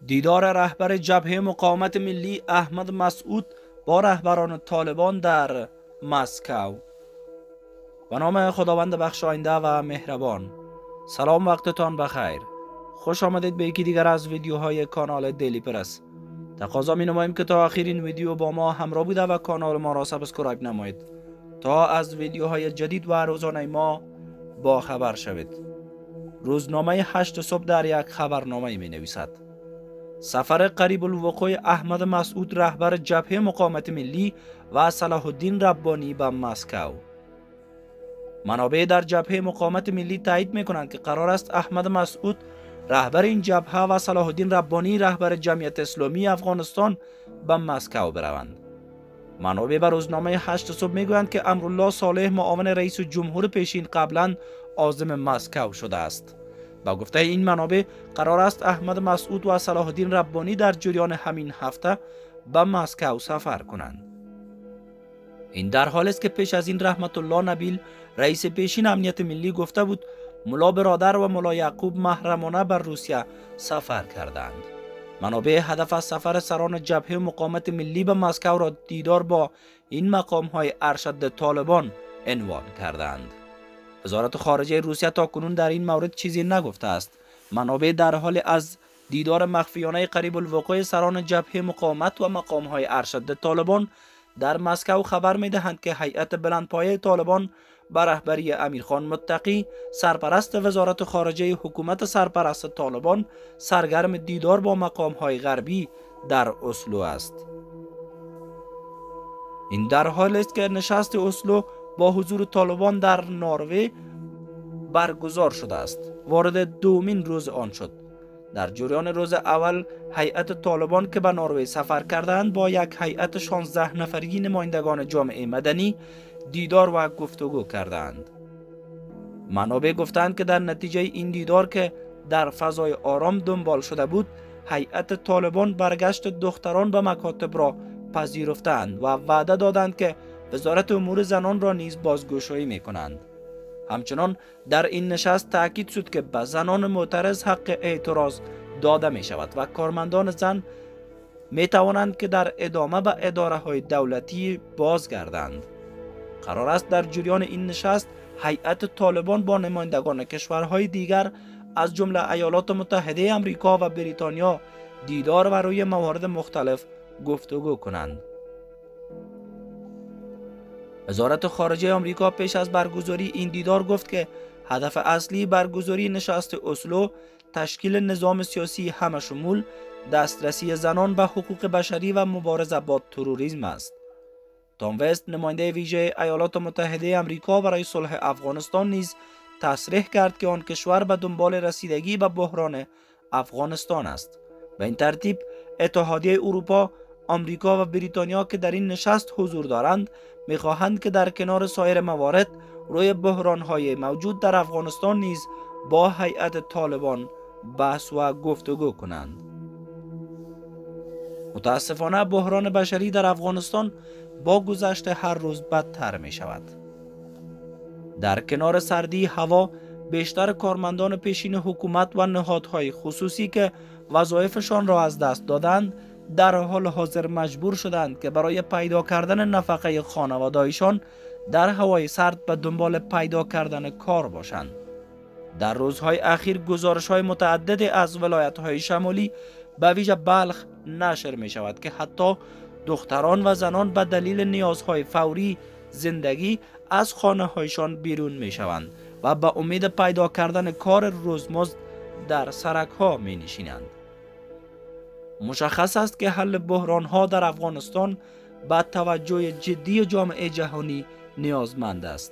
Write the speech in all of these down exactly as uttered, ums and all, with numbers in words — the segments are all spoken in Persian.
دیدار رهبر جبهه مقاومت ملی احمد مسعود با رهبران طالبان در مسکو. به نام خداوند بخشاینده و مهربان. سلام، وقتتان بخیر. خوش آمدید به یکی دیگر از ویدیوهای کانال دیلی پرس. تقاضا می نماییم که تا آخرین ویدیو با ما همراه بوده و کانال ما را سابسکرایب نمایید تا از ویدیوهای جدید و روزانه ما با خبر شوید. روزنامه هشت صبح در یک خبرنامه می نویسد: سفر قریب الوقوع احمد مسعود رهبر جبهه مقاومت ملی و صلاح الدین ربانی به مسکو. منابع در جبهه مقاومت ملی تایید می کنند که قرار است احمد مسعود رهبر این جبهه و صلاح الدین ربانی رهبر جمعیت اسلامی افغانستان به مسکو بروند. منابع به روزنامه هشت صبح می گویند که امرالله صالح معاون رئیس جمهور پیشین قبلا عازم مسکو شده است. با گفته این منابع قرار است احمد مسعود و صلاح الدین ربانی در جریان همین هفته به مسکو سفر کنند. این در حالی است که پیش از این رحمت الله نبیل رئیس پیشین امنیت ملی گفته بود ملا برادر و ملا یعقوب محرمانه بر روسیه سفر کردند. منابع هدف از سفر سران جبهه مقاومت ملی به مسکو را دیدار با این مقام های ارشد طالبان عنوان کردند. وزارت خارجه روسیه تا کنون در این مورد چیزی نگفته است. منابع در حال از دیدار مخفیانه قریب الوقوع سران جبهه مقاومت و مقام های ارشد طالبان در مسکو خبر می دهند که هیئت بلندپایه طالبان به رهبری امیرخان متقی سرپرست وزارت خارجه حکومت سرپرست طالبان سرگرم دیدار با مقام های غربی در اسلو است. این در حالی است که نشست اسلو با حضور طالبان در نروژ برگزار شده است. وارد دومین روز آن شد. در جریان روز اول هیئت طالبان که به نروژ سفر کردند با یک هیئت شانزده نفری نمایندگان جامعه مدنی دیدار و گفتگو کردند. منابع گفتند که در نتیجه این دیدار که در فضای آرام دنبال شده بود، هیئت طالبان برگشت دختران به مکاتب را پذیرفتند و وعده دادند که وزارت امور زنان را نیز بازگشایی می کنند. همچنان در این نشست تاکید شد که به زنان معترض حق اعتراض داده می شود و کارمندان زن می توانند که در ادامه به اداره های دولتی بازگردند. قرار است در جریان این نشست هیئت طالبان با نمایندگان کشورهای دیگر از جمله ایالات متحده آمریکا و بریتانیا دیدار و روی موارد مختلف گفتگو کنند. وزارت خارجه آمریکا پیش از برگزاری این دیدار گفت که هدف اصلی برگزاری نشست اسلو تشکیل نظام سیاسی همشمول، دسترسی زنان به حقوق بشری و مبارزه با تروریسم است. تام وست نماینده ویژه ایالات متحده آمریکا برای صلح افغانستان نیز تصریح کرد که آن کشور به دنبال رسیدگی به بحران افغانستان است. به این ترتیب اتحادیه اروپا، آمریکا و بریتانیا که در این نشست حضور دارند می‌خواهند که در کنار سایر موارد روی بحران‌های موجود در افغانستان نیز با هیئت طالبان بحث و گفتگو کنند. متاسفانه بحران بشری در افغانستان با گذشت هر روز بدتر می شود. در کنار سردی هوا، بیشتر کارمندان پیشین حکومت و نهادهای خصوصی که وظایفشان را از دست دادند در حال حاضر مجبور شدند که برای پیدا کردن نفقه خانواده‌ایشان در هوای سرد به دنبال پیدا کردن کار باشند. در روزهای اخیر گزارش‌های متعدد از ولایت‌های شمالی به ویژه بلخ نشر می شود که حتی دختران و زنان به دلیل نیازهای فوری زندگی از خانه‌هایشان بیرون می شوند و به امید پیدا کردن کار روزمزد در سرک‌ها می نشینند. مشخص است که حل بحران‌ها در افغانستان به توجه جدی جامعه جهانی نیازمند است.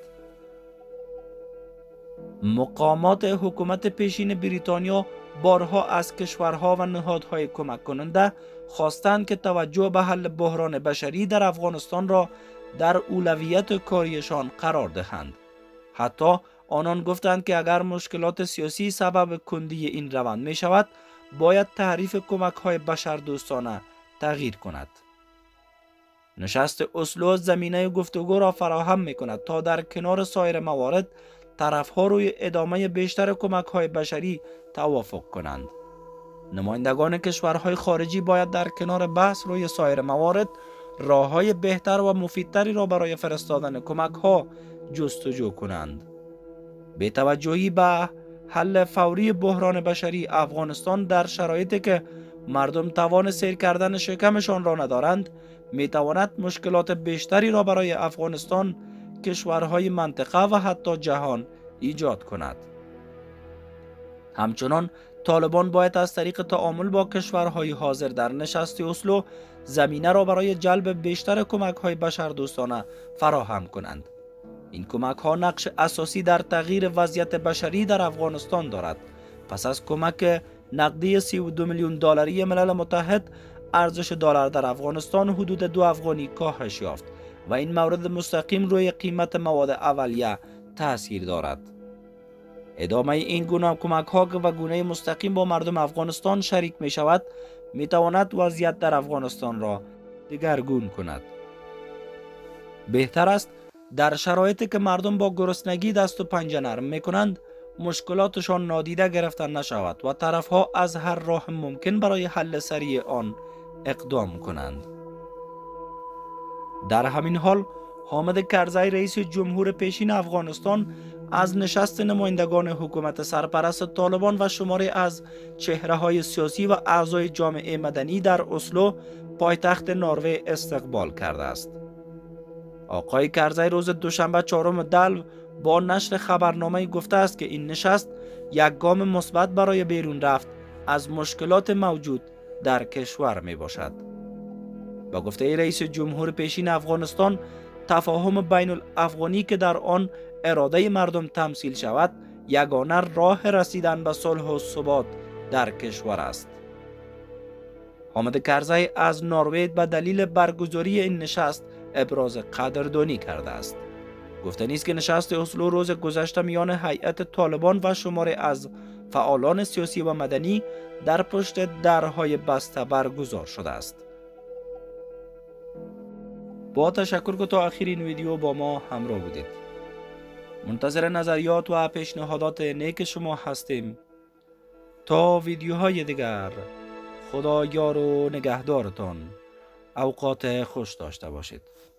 مقامات حکومت پیشین بریتانیا بارها از کشورها و نهادهای کمک کننده خواستند که توجه به حل بحران بشری در افغانستان را در اولویت کاریشان قرار دهند. حتی آنان گفتند که اگر مشکلات سیاسی سبب کندی این روند می شود، باید تعریف کمک های بشردوستانه تغییر کند. نشست اسلو زمینه گفتگو را فراهم می کند تا در کنار سایر موارد طرفها روی ادامه بیشتر کمک های بشری توافق کنند. نمایندگان کشورهای خارجی باید در کنار بحث روی سایر موارد راه‌های بهتر و مفیدتری را برای فرستادن کمک‌ها جستجو کنند. به توجهی به حل فوری بحران بشری افغانستان در شرایطی که مردم توان سیر کردن شکمشان را ندارند، می تواند مشکلات بیشتری را برای افغانستان، کشورهای منطقه و حتی جهان ایجاد کند. همچنان طالبان باید از طریق تعامل با کشورهای حاضر در نشست اسلو زمینه را برای جلب بیشتر کمک‌های بشردوستانه فراهم کنند. این کمک‌ها نقش اساسی در تغییر وضعیت بشری در افغانستان دارد. پس از کمک نقدی سی و دو میلیون دلاری ملل متحد، ارزش دلار در افغانستان حدود دو افغانی کاهش یافت و این مورد مستقیم روی قیمت مواد اولیه تاثیر دارد. ادامه این گونه کمک‌ها و گونه مستقیم با مردم افغانستان شریک می شود، می تواند وضعیت در افغانستان را دگرگون کند. بهتر است در شرایطی که مردم با گرسنگی دست و پنجه نرم می کنند، مشکلاتشان نادیده گرفته نشود و طرفها از هر راه ممکن برای حل سریع آن اقدام کنند. در همین حال، حامد کرزی رئیس جمهور پیشین افغانستان از نشست نمایندگان حکومت سرپرست طالبان و شماری از چهره‌های سیاسی و اعضای جامعه مدنی در اسلو، پایتخت نروژ استقبال کرده است. آقای کرزی روز دوشنبه چهارم دلو با نشر خبرنامه گفته است که این نشست یک گام مثبت برای بیرون رفت از مشکلات موجود در کشور می باشد. با گفته رئیس جمهور پیشین افغانستان، تفاهم بین الافغانی که در آن اراده مردم تمثیل شود، یگانه راه رسیدن به صلح و ثبات در کشور است. حامد کرزی از نروژ به دلیل برگزاری این نشست ابراز قدردانی کرده است. گفته نیست که نشست اسلو روز گذشته میان هیئت طالبان و شماری از فعالان سیاسی و مدنی در پشت درهای بسته برگزار شده است. با تشکر که تا آخر این ویدیو با ما همراه بودید. منتظر نظریات و پیشنهادات نیک شما هستیم. تا ویدیوهای دیگر، خدا یار و نگهدارتان. اوقات خوش داشته باشید.